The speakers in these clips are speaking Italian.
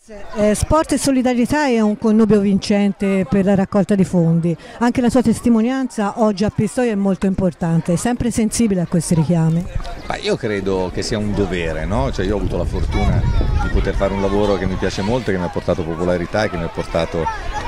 Sport e solidarietà è un connubio vincente per la raccolta di fondi. Anche la sua testimonianza oggi a Pistoia è molto importante, è sempre sensibile a questi richiami. Io credo che sia un dovere, no? Cioè, io ho avuto la fortuna di poter fare un lavoro che mi piace molto, che mi ha portato popolarità e che mi ha portato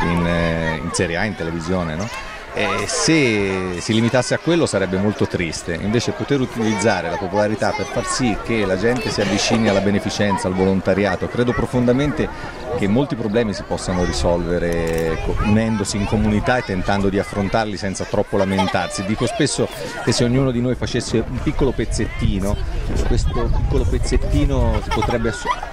in Serie A, in televisione, no? E se si limitasse a quello sarebbe molto triste, invece poter utilizzare la popolarità per far sì che la gente si avvicini alla beneficenza, al volontariato, credo profondamente che molti problemi si possano risolvere unendosi in comunità e tentando di affrontarli senza troppo lamentarsi. Dico spesso che se ognuno di noi facesse un piccolo pezzettino, questo piccolo pezzettino si potrebbe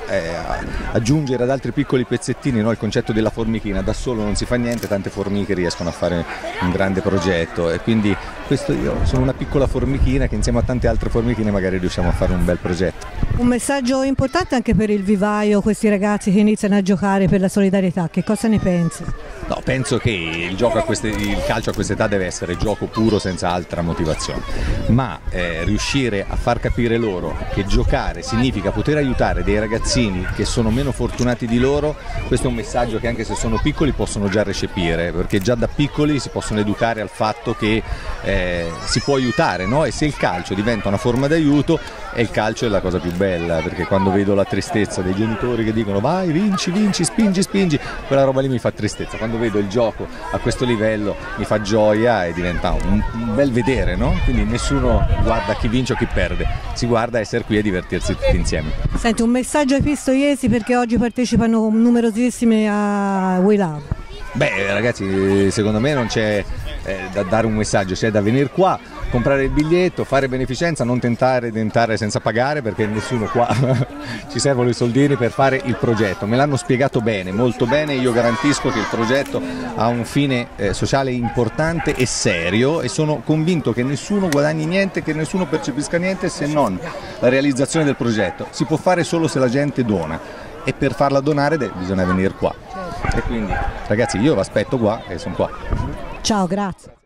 aggiungere ad altri piccoli pezzettini, no? Il concetto della formichina, da solo non si fa niente, tante formiche riescono a fare un grande progetto e quindi io sono una piccola formichina che insieme a tante altre formichine magari riusciamo a fare un bel progetto. Un messaggio importante anche per il vivaio, questi ragazzi che iniziano a giocare per la solidarietà, che cosa ne pensi? No, penso che il calcio a quest'età deve essere gioco puro senza altra motivazione, ma riuscire a far capire loro che giocare significa poter aiutare dei ragazzini che sono meno fortunati di loro, questo è un messaggio che anche se sono piccoli possono già recepire, perché già da piccoli si possono educare al fatto che si può aiutare, no? E se il calcio diventa una forma d'aiuto, il calcio è la cosa più bella, perché quando vedo la tristezza dei genitori che dicono vai, vinci, vinci, spingi, spingi, quella roba lì mi fa tristezza. Quando vedo il gioco a questo livello mi fa gioia e diventa un bel vedere, no? Quindi nessuno guarda chi vince o chi perde, si guarda essere qui e divertirsi tutti insieme. Senti, un messaggio ai pistoiesi perché oggi partecipano numerosissimi a We Love. Ragazzi, secondo me non c'è da dare un messaggio, c'è da venire qua, comprare il biglietto, fare beneficenza, non tentare di entrare senza pagare perché nessuno qua ci servono i soldini per fare il progetto. Me l'hanno spiegato bene, molto bene, io garantisco che il progetto ha un fine sociale importante e serio e sono convinto che nessuno guadagni niente, che nessuno percepisca niente se non la realizzazione del progetto. Si può fare solo se la gente dona e per farla donare bisogna venire qua. E quindi ragazzi io vi aspetto qua e sono qua. Ciao, grazie.